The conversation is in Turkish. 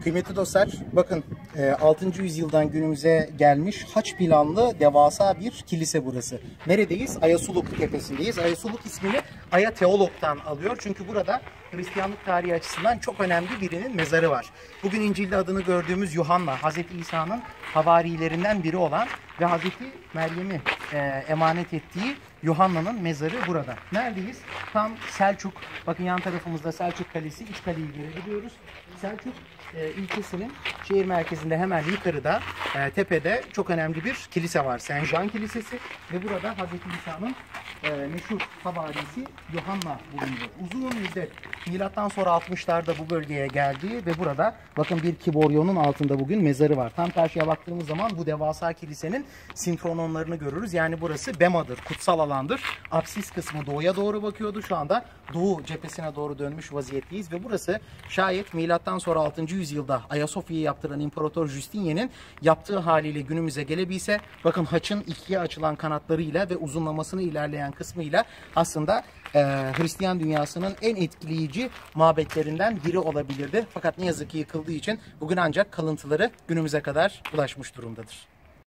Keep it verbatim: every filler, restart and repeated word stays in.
Kıymetli dostlar, bakın altıncı yüzyıldan günümüze gelmiş haç planlı devasa bir kilise burası. Neredeyiz? Ayasuluk tepesindeyiz. Ayasuluk ismini Aya Teolog'dan alıyor. Çünkü burada Hristiyanlık tarihi açısından çok önemli birinin mezarı var. Bugün İncil'de adını gördüğümüz Yuhanna, Hazreti İsa'nın havarilerinden biri olan ve Hazreti Meryem'i e, emanet ettiği Yuhanna'nın mezarı burada. Neredeyiz? Tam Selçuk. Bakın yan tarafımızda Selçuk Kalesi, iç kaleyi görebiliyoruz. Selçuk e, ilçesinin şehir merkezinde hemen yukarıda e, tepede çok önemli bir kilise var. Saint Jean Kilisesi ve burada Hazreti İsa'nın e, meşhur havarisi Yuhanna bulunuyor. Uzun müddet milattan sonra altmışlarda bu bölgeye geldi ve burada bakın bir kiboryonun altında bugün mezarı var. Tam karşıya baktığımız zaman bu devasa kilisenin sinfrononlarını görürüz. Yani burası bemadır, kutsal alandır. Apsis kısmı doğuya doğru bakıyordu. Şu anda doğu cephesine doğru dönmüş vaziyetteyiz ve burası şayet milattan sonra altıncı yüzyılda Ayasofya'yı yaptıran İmparator Justinian'in yaptığı haliyle günümüze gelebilse, bakın haçın ikiye açılan kanatlarıyla ve uzunlamasını ilerleyen kısmıyla aslında e, Hristiyan dünyasının en etkileyici mabetlerinden biri olabilirdi. Fakat ne yazık ki yıkıldığı için bugün ancak kalıntıları günümüze kadar ulaşmış durumdadır.